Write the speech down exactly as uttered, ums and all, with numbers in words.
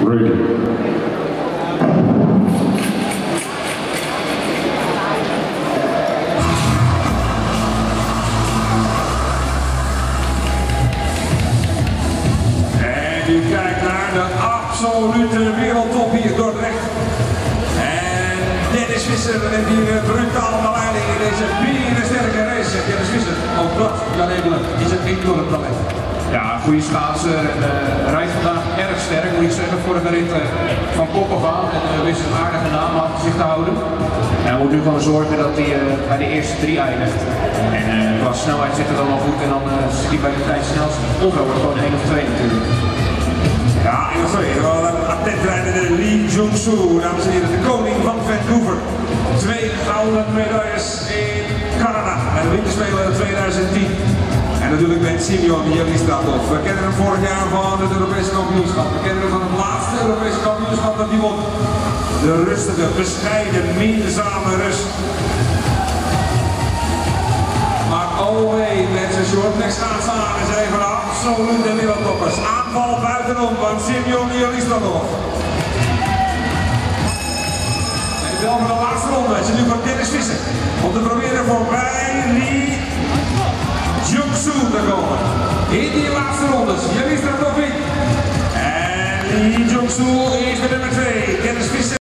Ready. U kijkt naar de absolute wereldtop hier Dordrecht. En Dennis Visser neemt hier brutaal de leiding in deze sterke race. Dennis Visser, ook dat, Jan Ebelen, is een enorm talent. Ja, goede schaatser en uh, rijdt vandaag erg sterk, moet ik zeggen, voor de rit uh, van kop af aan. En uh, wist een aardige naam achter zich te houden. En hij moet nu gewoon zorgen dat hij uh, bij de eerste drie eindigt. En uh, qua snelheid zit het allemaal goed en dan uh, zit hij bij de tijd snelste. Of hij wordt gewoon één of twee natuurlijk. Ja, één of twee. We hebben een attentrijder, Lee Jung-soo, dames en heren, de koning van Vancouver. Twee gouden medailles in Canada en de winterspelen tweeduizend tien. En natuurlijk met Simeon Jelistratov. We kennen hem vorig jaar van het Europese kampioenschap. We kennen hem van het laatste Europese kampioenschap dat hij won. De rustige, bescheiden, minzame rust. Maar oh wee, met zijn shorttrack schaatsen aan en zijn van de absolute wereldtoppers. Aanval buitenom van Simeon Jelistratov. En de bel van de laatste ronde is nu van Dennis Visser. Om te proberen voorbij Lee Jung-soo te komen. In die laatste rondes, Jelistratov in. En Lee Jung-soo is de nummer twee. Dennis Visser.